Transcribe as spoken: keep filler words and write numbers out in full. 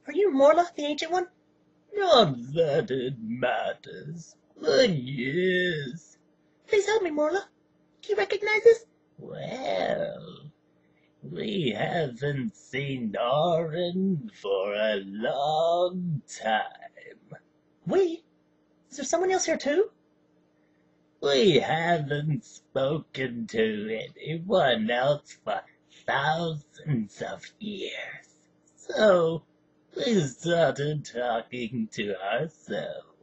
Are you Morla, the Ancient One? Not that it matters, but yes. Please help me, Morla. Do you recognize us? Well, we haven't seen Orin for a long time. We? Is there someone else here too? We haven't spoken to anyone else for thousands of years, so we started talking to ourselves.